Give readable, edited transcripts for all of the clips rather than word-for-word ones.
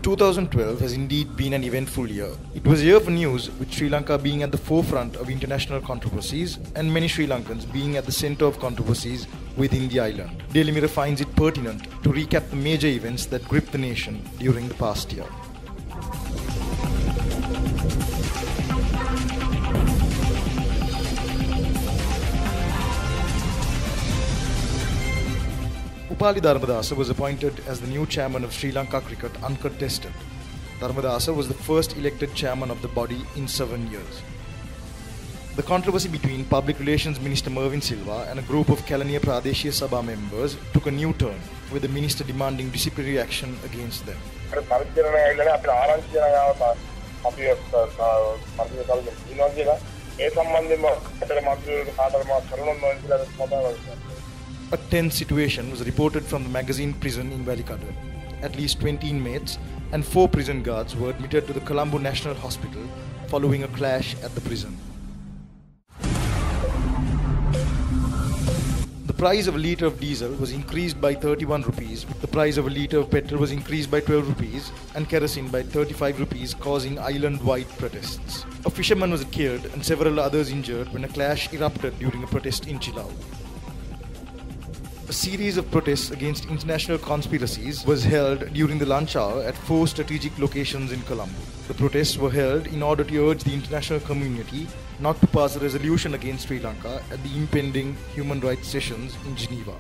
2012 has indeed been an eventful year. It was a year for news, with Sri Lanka being at the forefront of international controversies and many Sri Lankans being at the centre of controversies within the island. Daily Mirror finds it pertinent to recap the major events that gripped the nation during the past year. Upali Dharmadasa was appointed as the new chairman of Sri Lanka Cricket uncontested. Dharmadasa was the first elected chairman of the body in 7 years. The controversy between Public Relations Minister Mervin Silva and a group of Kelaniya Pradeshiya Sabha members took a new turn, with the minister demanding disciplinary action against them. A tense situation was reported from the magazine prison in Velikada. At least 20 inmates and 4 prison guards were admitted to the Colombo National Hospital following a clash at the prison. The price of a litre of diesel was increased by 31 rupees, the price of a litre of petrol was increased by 12 rupees and kerosene by 35 rupees, causing island-wide protests. A fisherman was killed and several others injured when a clash erupted during a protest in Chilau. A series of protests against international conspiracies was held during the lunch hour at 4 strategic locations in Colombo. The protests were held in order to urge the international community not to pass a resolution against Sri Lanka at the impending human rights sessions in Geneva.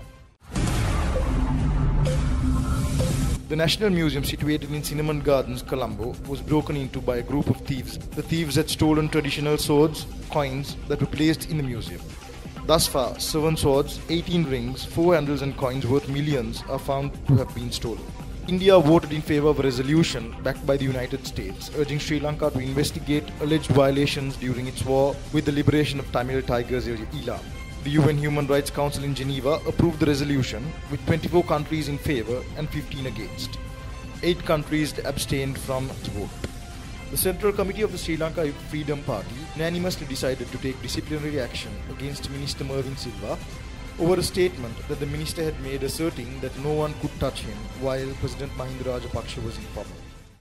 The National Museum, situated in Cinnamon Gardens, Colombo, was broken into by a group of thieves. The thieves had stolen traditional swords, coins that were placed in the museum. Thus far, 7 swords, 18 rings, 4 handles and coins worth millions are found to have been stolen. India voted in favour of a resolution backed by the United States, urging Sri Lanka to investigate alleged violations during its war with the liberation of Tamil Tigers Elam. The UN Human Rights Council in Geneva approved the resolution, with 24 countries in favour and 15 against. 8 countries abstained from the vote. The Central Committee of the Sri Lanka Freedom Party unanimously decided to take disciplinary action against Minister Mervin Silva over a statement that the minister had made asserting that no one could touch him while President Mahinda Rajapaksa was in power.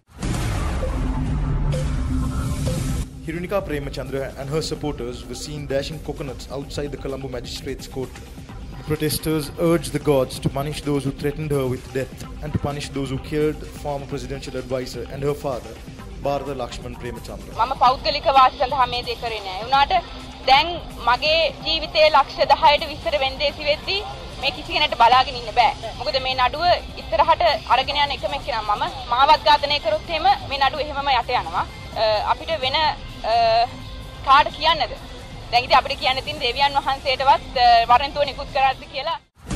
Hirunika Premachandra and her supporters were seen dashing coconuts outside the Colombo Magistrates Court. The protesters urged the gods to punish those who threatened her with death and to punish those who killed the former presidential advisor and her father, Bharata Lakshman Premachandra. මම පෞද්ගලික වාසි සඳහා මේ දේ කරේ නෑ. උනාට දැන් මගේ ජීවිතයේ ලක්ෂ 10ට විතර වෙන්දේසි වෙද්දී මේ කිසි කෙනෙක්ට බලාගෙන ඉන්න බෑ. මොකද මේ නඩුව ඉස්සරහට අරගෙන යන එකම එක්කෙනා මම මාවත් ඝාතනය කරොත් එහෙම මේ නඩුව එහෙමම යට යනවා. අපිට වෙන කාට කියන්නද? දැන් ඉතින් අපිට කියන්න තියෙන දෙවියන් වහන්සේටවත් වරෙන්තුව නිකුත් කරාද කියලා.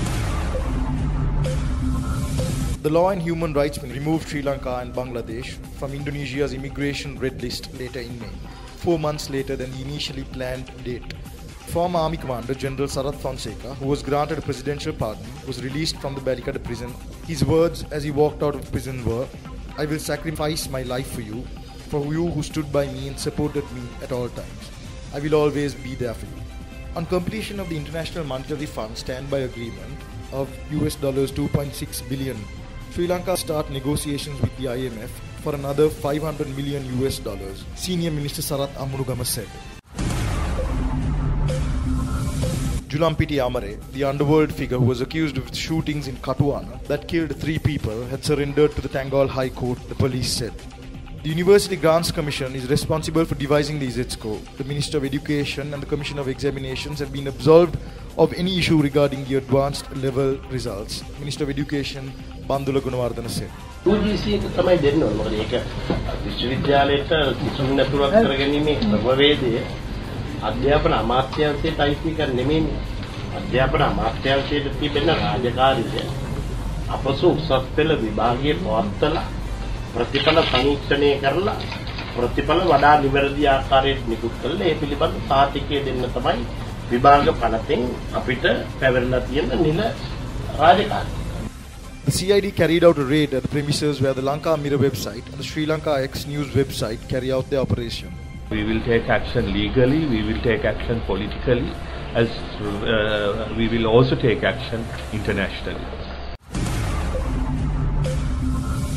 The Law and Human Rights removed Sri Lanka and Bangladesh from Indonesia's immigration red list later in May, 4 months later than the initially planned date. Former Army Commander General Sarath Fonseca, who was granted a presidential pardon, was released from the Velikada prison. His words as he walked out of prison were, "I will sacrifice my life for you who stood by me and supported me at all times. I will always be there for you." On completion of the International Monetary Fund standby agreement of $2.6 billion, Sri Lanka start negotiations with the IMF for another $500 million, Senior Minister Sarath Ammunugama said. Julampiti Amare, the underworld figure who was accused of shootings in Katuana that killed 3 people, had surrendered to the Tangaul High Court, the police said. The University Grants Commission is responsible for devising the ISETSCO. The Minister of Education and the Commission of Examinations have been absolved of any issue regarding the advanced level results, Minister of Education Bandula Gunawardana said. UGC එක තමයි දෙන්න ඕනේ. මොකද ඒක විශ්වවිද්‍යාලයට කිසිම නතුරක් කරගැනීමේ ක්‍රමවේදය අධ්‍යාපන අමාත්‍යාංශයට අයිති කර නෙමෙයි. අධ්‍යාපන අමාත්‍යාංශයට තිබෙන රාජකාරිය අපසු උසස් පෙළ විභාගයේ පවත්වලා ප්‍රතිඵල සමීක්ෂණය කරලා ප්‍රතිඵල වඩා නිවැරදි ආකාරයට නිකුත් කළා. ඒ පිළිබඳ සාතිකය දෙන්න තමයි විභාග පනතෙන් අපිට පැවරලා තියෙන නිල රාජකාරිය. The CID carried out a raid at the premises where the Lanka Mirror website and the Sri Lanka X News website carry out their operation. We will take action legally, we will take action politically, as we will also take action internationally.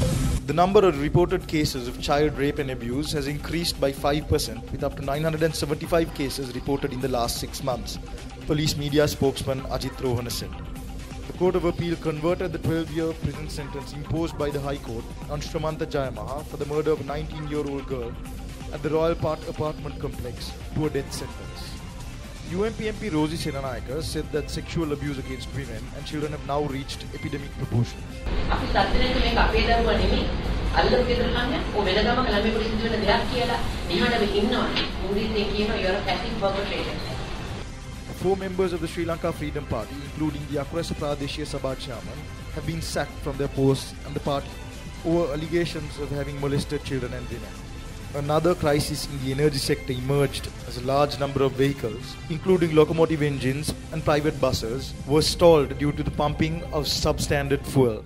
The number of reported cases of child rape and abuse has increased by 5%, with up to 975 cases reported in the last 6 months, police media spokesman Ajit Rohana said. The Court of Appeal converted the 12-year prison sentence imposed by the High Court on Shramanta Jayamaha for the murder of a 19-year-old girl at the Royal Park apartment complex to a death sentence. UMP MP Rosie Senanayake said that sexual abuse against women and children have now reached epidemic proportions. අපි සත්‍යනක මේක අපේ දරුවා නෙමෙයි අල්ලපු ගෙදර කන්නේ ඔය වෙනගම ළමයෙකුට සිදු වෙන දෙයක් කියලා නිහඬව ඉන්නවා ඉංග්‍රීසියෙන් කියනවා you are a passive perpetrator. 4 members of the Sri Lanka Freedom Party, including the Akrasa Pradeshiya Sabha chairman, have been sacked from their posts and the party over allegations of having molested children and women. Another crisis in the energy sector emerged as a large number of vehicles, including locomotive engines and private buses, were stalled due to the pumping of substandard fuel.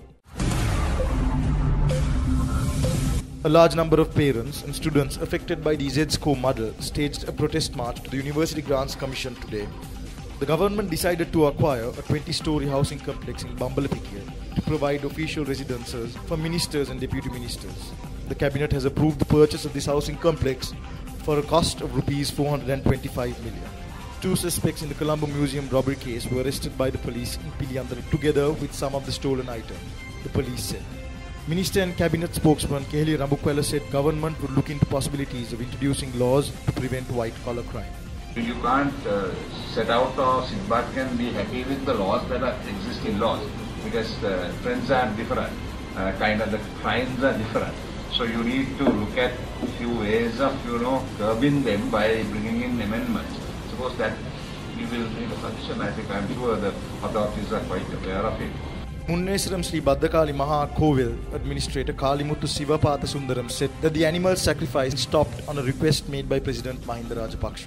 A large number of parents and students affected by the ZSCO muddle staged a protest march to the University Grants Commission today. The government decided to acquire a 20-story housing complex in Bambalapitiya to provide official residences for ministers and deputy ministers. The cabinet has approved the purchase of this housing complex for a cost of rupees 425 million. 2 suspects in the Colombo Museum robbery case were arrested by the police in Piliyandala together with some of the stolen items, the police said. Minister and Cabinet spokesman Keheli Rambukwala said government would look into possibilities of introducing laws to prevent white-collar crime. You can't set out or sit back and be happy with the laws that are existing laws because the trends are different, the crimes are different. So you need to look at a few ways of, curbing them by bringing in amendments. Suppose that we will need a solution. I think I'm sure the authorities are quite aware of it. Munnesaram Sri Baddakali Maha Kovil Administrator Kalimuthu Sivapatha Sundaram said that the animal sacrifice stopped on a request made by President Mahinda Rajapaksa.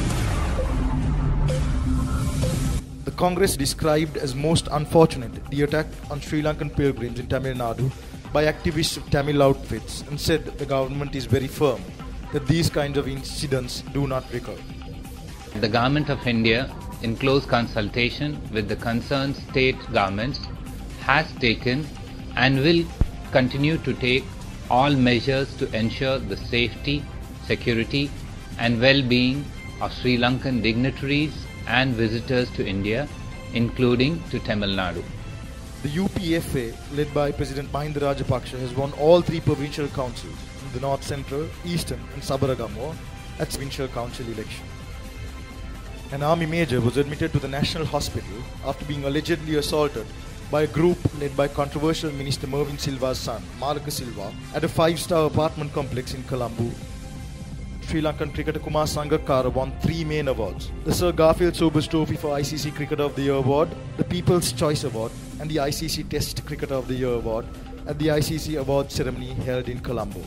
The Congress described as most unfortunate the attack on Sri Lankan pilgrims in Tamil Nadu by activists of Tamil outfits and said the government is very firm that these kinds of incidents do not recur. The Government of India, in close consultation with the concerned state governments, has taken and will continue to take all measures to ensure the safety, security and well-being of Sri Lankan dignitaries and visitors to India, including to Tamil Nadu. The UPFA, led by President Mahinda Rajapaksa, has won all 3 provincial councils in the North Central, Eastern and Sabaragamuwa at provincial council election. An army major was admitted to the National Hospital after being allegedly assaulted by a group led by controversial Minister Mervyn Silva's son, Malaka Silva, at a 5-star apartment complex in Colombo. Sri Lankan cricketer Kumar Sangakkara won 3 main awards: the Sir Garfield Sobers Trophy for ICC Cricketer of the Year Award, the People's Choice Award and the ICC Test Cricketer of the Year Award at the ICC Awards ceremony held in Colombo.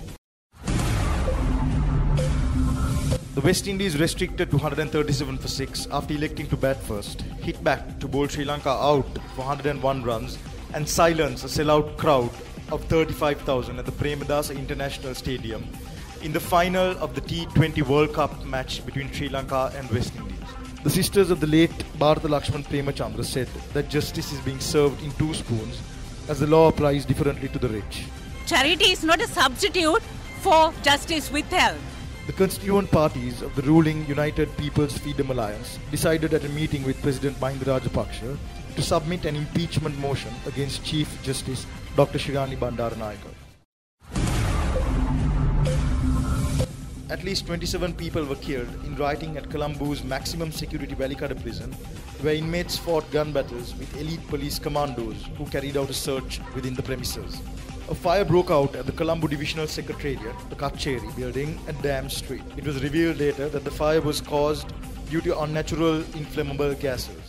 The West Indies, restricted to 137 for 6 after electing to bat first, hit back to bowl Sri Lanka out for 101 runs and silence a sellout crowd of 35,000 at the Premadasa International Stadium in the final of the T20 World Cup match between Sri Lanka and West Indies. The sisters of the late Bharata Lakshman Premachandra said that justice is being served in 2 spoons as the law applies differently to the rich. Charity is not a substitute for justice withheld. The constituent parties of the ruling United People's Freedom Alliance decided at a meeting with President Mahinda Rajapaksa to submit an impeachment motion against Chief Justice Dr. Shirani Bandaranayake. At least 27 people were killed in rioting at Colombo's maximum security Velikada prison, where inmates fought gun battles with elite police commandos who carried out a search within the premises. A fire broke out at the Colombo Divisional Secretariat, the Kacheri building at Dam Street. It was revealed later that the fire was caused due to unnatural inflammable gases.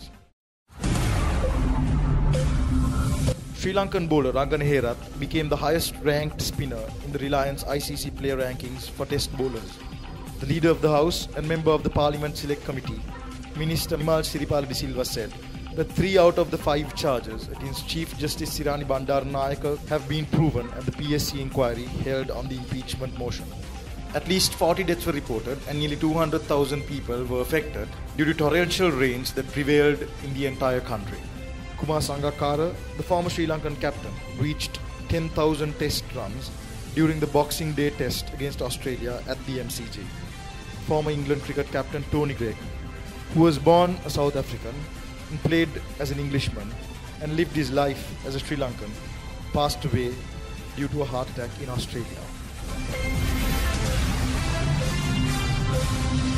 Sri Lankan bowler Rangan Herath became the highest ranked spinner in the Reliance ICC player rankings for test bowlers. The leader of the House and member of the Parliament Select Committee, Minister Nimal Siripala de Silva, said that 3 out of the 5 charges against Chief Justice Shirani Bandaranayake have been proven at the PSC inquiry held on the impeachment motion. At least 40 deaths were reported and nearly 200,000 people were affected due to torrential rains that prevailed in the entire country. Kumar Sangakkara, the former Sri Lankan captain, reached 10,000 test runs during the Boxing Day test against Australia at the MCG. Former England cricket captain Tony Greig, who was born a South African and played as an Englishman and lived his life as a Sri Lankan, passed away due to a heart attack in Australia.